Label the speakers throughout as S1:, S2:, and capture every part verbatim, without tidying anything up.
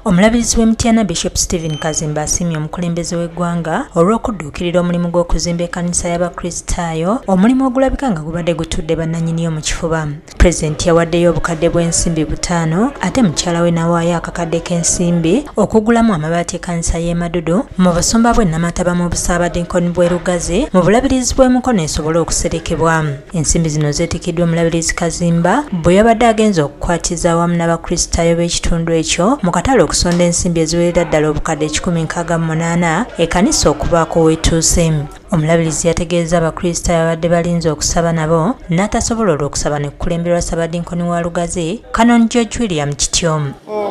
S1: Omulabirizi w'Emityana Bishop Stephen Kazimba asiimye omukulembeze w'eggwanga olw'okudduukirira omulimu gw'okuzimba ekkanisa y'Abakristaayo, omulimu ogulabika nga gubadde gutudde bannannyiniyo mu kifuba. Pulezidenti yawaddeyo obukadde bw'ensimbi butaano ate mukyala we n'awaayo akakadde k'ensimbi okugulamu amabaati ekkanisa y'e Madudu mu busumba bw'e Namataba mu Busaabadinkoni bw'e Lugazi mu bulabirizi bw'emikono esobole okuserekebwa. Ensimbi zino zeetikiddwa omulabirizi Kazimba bwe yabadde agenza okukwatiza awamu n'Abakristaayo b'ekitundu ekyo mu katale okusonda ensimbi eziwerera ddala obukadde ekikumi nkaaga mu munaana ekkanisa okubaako weetuuse. Omulabirizi yategeeza Abakristaayo abadde balinze okusaba nabo n'atasobola olw'okusaba ne kukulemberwa Ssaabadinkoni wa Lugazi Canon George William Kityo.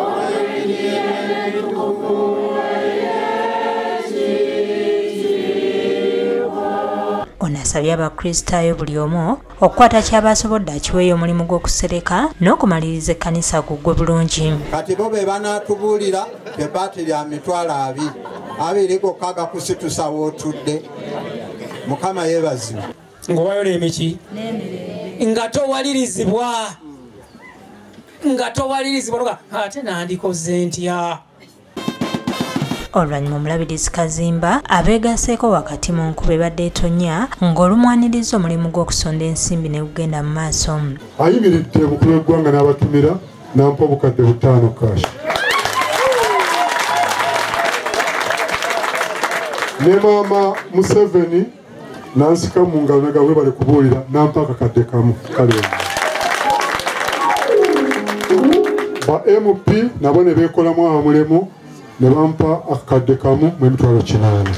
S1: Ono asabye Abakristaayo buli omu okukwata ky'abasobodde akiweeyo omulimu gw'okusereka n'okumaliriza ekkanisa guggwe bulungi.
S2: Kati bo be banaatubuulira ebbaati lya mitwalo abiri abiri gokka gakusitusa w'otudde. Mukama yeebazibwe.
S3: Ng'owayo emiki nga towalirizibwa nga towalirizibwa ate nandikoze ntya.
S1: Oluvannyuma omulabirizi Kazimba abeegaseeko wakati mu nkuba ebadde etonnya ng'olumwaniriza omulimu gw'okusonda ensimbi ne gugenda mu maaso.
S4: Ayimiridde omukulu w'eggwanga n'abatumira n'ampa obukadde butaano kashi. Ne maama Museveni n'ansika mu ngalo nagabwe bali kubuulira n'ampa akakadde kamu kale. Ba M P nabo ne beekolamu amulemu ne bampa akakadde kamu mu emitwalo kinaana.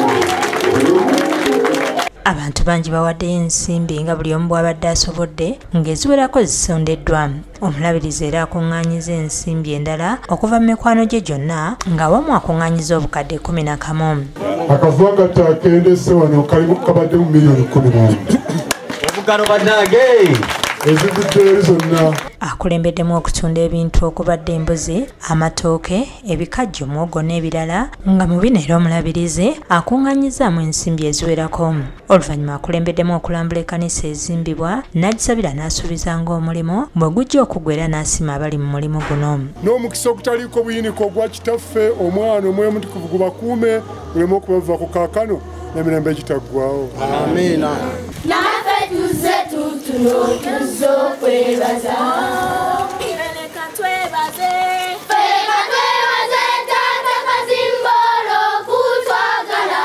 S1: Abantu bangi bawaddeyo ensimbi nga buli omu bw'abadde asobodde ng'eziwerako zisondeddwa. Omulabirizi era akuŋŋaanyiza ensimbi endala okuva mu mikwano gye gyonna ng'awamu akuŋŋaanyiza obukadde kumi na kamu.
S4: Akavuga gatta akendese wano kalimu kabadde mu miliyoni kumi n'emu.
S5: Obugalo bannange
S4: ezivudde eri zonna.
S1: Akulembeddemu okutunda ebintu okubadde embuzi, amatooke, ebikajjo, muwogo n'ebirala nga mu bino era omulabirizi akuŋŋaanyizaamu ensimbi eziwerako. Oluvannyuma akulembeddemu okulambula ekkanisa ezimbibwa n'agisabira n'asuubiza ng'omulimu bwe gujja okuggwera n'asima abali mu mulimu guno.
S4: N'omukisa ogutaliiko buyiniko ogwa kitaffe omwana omwemutukuvu gubakuume guleme okubavaako kaakano n'emirembe egitaggwaawo.
S2: Amiina.
S6: Naffe tuzze tutuno tuzze okwebaza. Leka twebaze. Leka twebaze Taata Kazimba olw'okutwagala.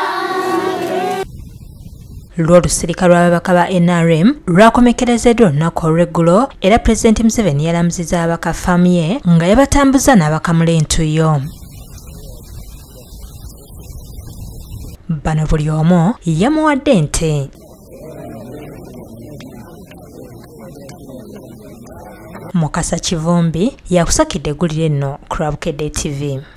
S1: Lw'olusirika lw'ababaka ba N R M lwakomekerezeddwa olunaku olw'eggulo era Pulezidenti Museveni yalamuzizza ababaka faamu ye nga yabatambuza n'abakamula entuyo. Bano buli omu yamuwadde ente. Mukasa Kivumbi yakusakidde eggulire nno ku Lwabukedde T V.